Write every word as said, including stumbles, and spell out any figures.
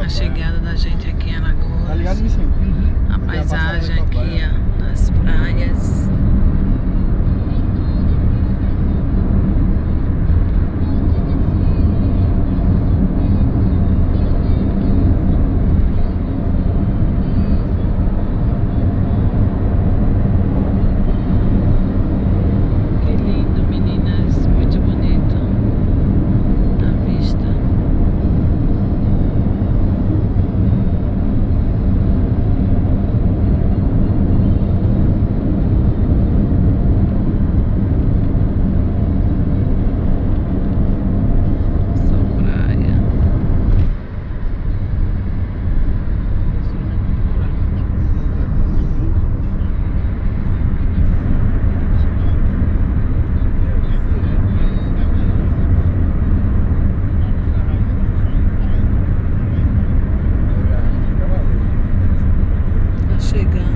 A chegada da gente aqui em Alagoas. Tá ligado, Vicinho? A paisagem aqui, ó, nas praias. Que lindo, meninas. Muito bonito. A vista. Chegando.